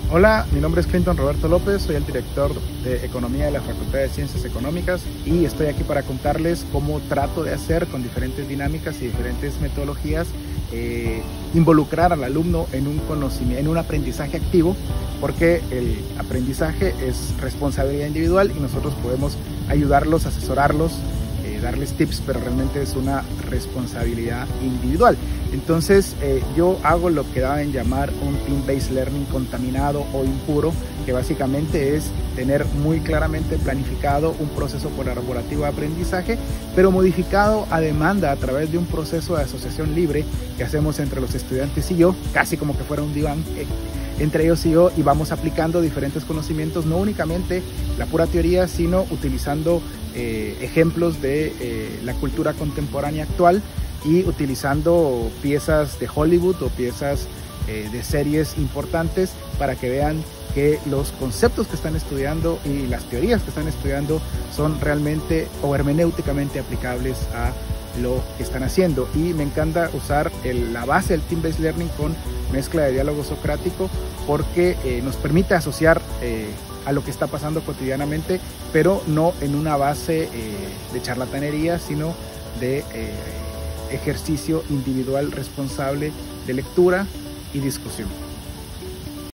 Hola, mi nombre es Clinton Roberto López, soy el director de Economía de la Facultad de Ciencias Económicas y estoy aquí para contarles cómo trato de hacer con diferentes dinámicas y diferentes metodologías involucrar al alumno en un conocimiento, en un aprendizaje activo, porque el aprendizaje es responsabilidad individual y nosotros podemos ayudarlos, asesorarlos, darles tips, pero realmente es una responsabilidad individual. Entonces yo hago lo que deben llamar un team-based learning contaminado o impuro, que básicamente es tener muy claramente planificado un proceso colaborativo de aprendizaje, pero modificado a demanda a través de un proceso de asociación libre que hacemos entre los estudiantes y yo, casi como que fuera un diván entre ellos y yo, y vamos aplicando diferentes conocimientos, no únicamente la pura teoría, sino utilizando ejemplos de la cultura contemporánea actual y utilizando piezas de Hollywood o piezas de series importantes para que vean que los conceptos que están estudiando y las teorías que están estudiando son realmente o hermenéuticamente aplicables a lo que están haciendo. Y me encanta usar la base del Team-Based Learning con mezcla de diálogo socrático porque nos permite asociar a lo que está pasando cotidianamente, pero no en una base de charlatanería, sino de ejercicio individual responsable de lectura y discusión.